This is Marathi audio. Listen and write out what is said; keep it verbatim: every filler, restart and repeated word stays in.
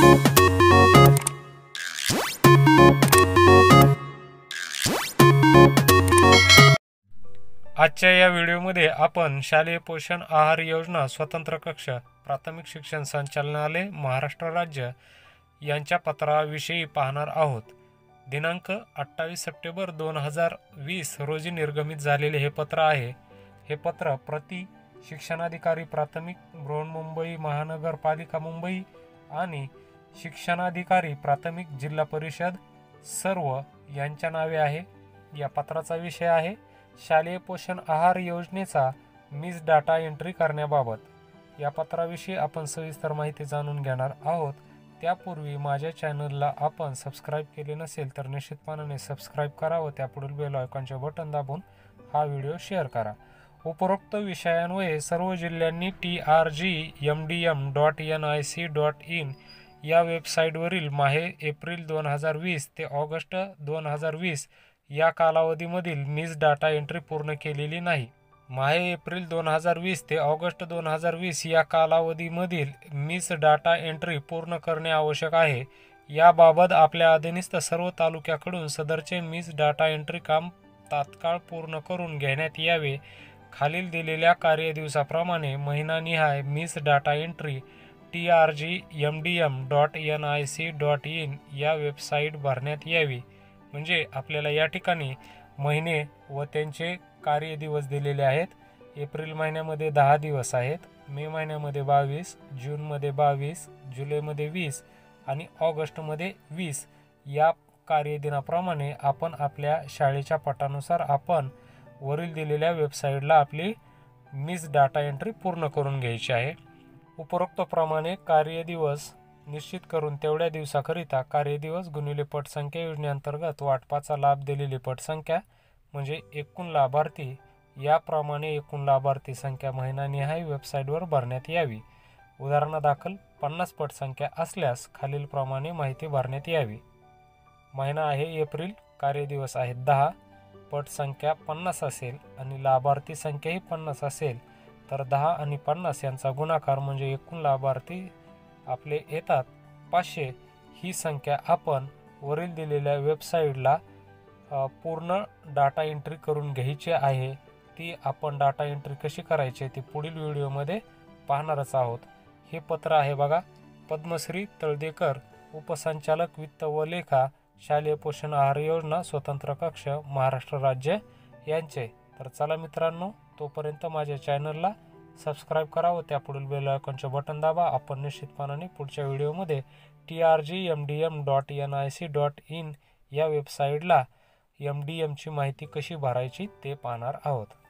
आजच्या या व्हिडिओमध्ये आपण शालेय पोषण आहार योजना स्वतंत्र कक्ष प्राथमिक शिक्षण संचालनालय महाराष्ट्र राज्य यांच्या पत्राविषयी पाहणार आहोत। दिनांक अठ्ठावीस सप्टेंबर दोन हजार वीस रोजी निर्गमित झालेले हे पत्र आहे। हे पत्र प्रति शिक्षणाधिकारी प्राथमिक बृहन्मुंबई महानगरपालिका मुंबई आणि शिक्षणाधिकारी प्राथमिक जिल्हा परिषद सर्व यांच्या नावे आहे। या पत्राचा विषय आहे शालेय पोषण आहार योजनेचा मिस डाटा एंट्री करण्याबाबत। या पत्राविषयी आपण सविस्तर माहिती जाणून घेणार आहोत। त्यापूर्वी माझ्या चॅनलला आपण सबस्क्राइब केले नसेल तर निश्चितपणे सबस्क्राइब करा व त्यापुढील बेल आयकॉनचे बटन दाबून हा व्हिडिओ शेअर करा। उपरोक्त विषयांवये सर्व जिल्ह्यांनी T R G M D M dot N I C dot in या वेबसाईटवरील माहे एप्रिल दोन हजार वीस ते ऑगस्ट दोन हजार वीस या कालावधीमधील मिस डाटा एंट्री पूर्ण केलेली नाही। माहे एप्रिल दोन हजार वीस ते ऑगस्ट दोन हजार वीस या कालावधीमधील मिस डाटा एंट्री पूर्ण करणे आवश्यक आहे। याबाबत आपल्या अधीनस्थ सर्व तालुक्याकडून सदरचे मिस डाटा एंट्री काम तात्काळ पूर्ण करून घेण्यात यावे। खालील दिलेल्या कार्यदिवसाप्रमाणे महिनानिहाय miss data entry T R G M D M dot N I C dot in या वेबसाईट भरण्यात यावी। म्हणजे आपल्याला या ठिकाणी महिने व त्यांचे कार्यदिवस दिलेले आहेत। एप्रिल महिन्यामध्ये दहा दिवस आहेत, मे महिन्यामध्ये बावीस, जूनमध्ये बावीस, जुलैमध्ये वीस आणि ऑगस्टमध्ये वीस या कार्यदिनाप्रमाणे आपण आपल्या शाळेच्या पटानुसार आपण वरील दिलेल्या वेबसाईटला आपली मिस डाटा एंट्री पूर्ण करून घ्यायची आहे। उपरोक्तप्रमाणे कार्यदिवस निश्चित करून तेवढ्या दिवसाकरिता कार्यदिवस गुणिले पटसंख्या योजनेअंतर्गत वाटपाचा लाभ दिलेली पटसंख्या म्हणजे एकूण लाभार्थी याप्रमाणे एकूण लाभार्थी संख्या महिनानिहाय वेबसाईटवर भरण्यात यावी। उदाहरणादाखल पन्नास पटसंख्या असल्यास खालीलप्रमाणे माहिती भरण्यात यावी। महिना आहे एप्रिल, कार्यदिवस आहेत दहा, पटसंख्या पन्नास असेल आणि लाभार्थी संख्याही पन्नास असेल तर दहा आणि पन्नास यांचा गुणाकार म्हणजे एकूण लाभार्थी आपले येतात पाचशे। ही संख्या आपण वरील दिलेल्या वेबसाईटला पूर्ण डाटा एंट्री करून घ्यायची आहे। ती आपण डाटा एंट्री कशी करायची ती पुढील व्हिडिओमध्ये पाहणारच आहोत। हे पत्र आहे बघा, पद्मश्री तळदेकर उपसंचालक वित्त व लेखा शालेय पोषण आहार योजना स्वतंत्र कक्ष महाराष्ट्र राज्य यांचे। तर चला मित्रांनो, तोपर्यंत माझ्या चॅनलला सबस्क्राइब करा व त्यापुढील बेल आयकॉनचे बटन दाबा। आपण निश्चितपणे पुढच्या व्हिडिओमध्ये T R G M D M dot N I C dot in या वेबसाईटला एम डी एमची माहिती कशी भरायची ते पाहणार आहोत।